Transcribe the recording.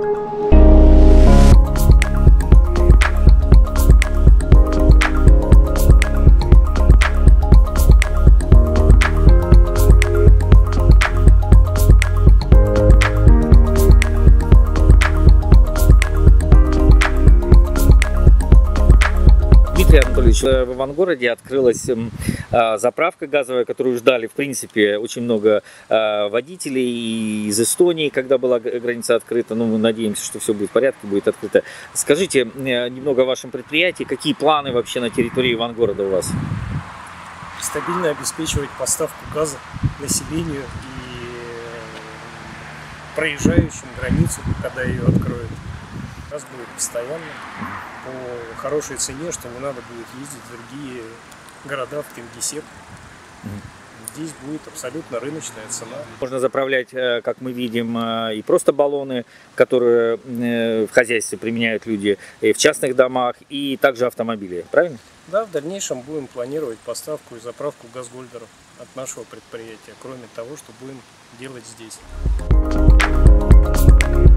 Дмитрий Анатольевич, в Ивангороде открылась заправка газовая, которую ждали, в принципе, очень много водителей из Эстонии, когда была граница открыта. Ну, мы надеемся, что все будет в порядке, будет открыто. Скажите немного о вашем предприятии, какие планы вообще на территории Ивангорода у вас? Стабильно обеспечивать поставку газа населению и проезжающим границу, когда ее откроют. Газ будет постоянно, по хорошей цене, что не надо будет ездить в другие города, в Кингисепп. Здесь будет абсолютно рыночная цена. Можно заправлять, как мы видим, и просто баллоны, которые в хозяйстве применяют люди, и в частных домах, и также автомобили, правильно? Да, в дальнейшем будем планировать поставку и заправку газгольдеров от нашего предприятия, кроме того, что будем делать здесь.